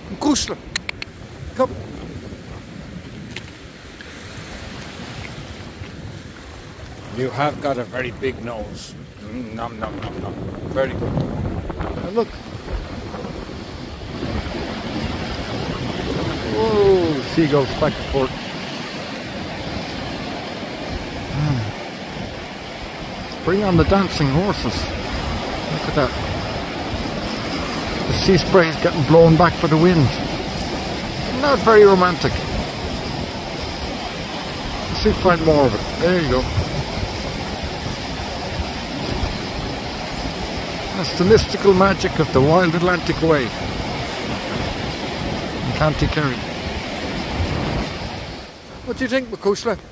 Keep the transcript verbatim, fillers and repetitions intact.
Kushla, come. You have got a very big nose. Mm, nom nom nom nom. Very good. Now look. Whoa, seagulls back and forth. Bring on the dancing horses. Look at that. The sea spray is getting blown back by the wind. Not very romantic. Let's see if we find more of it. There you go. That's the mystical magic of the wild Atlantic way. In County Kerry. What do you think, Macushla?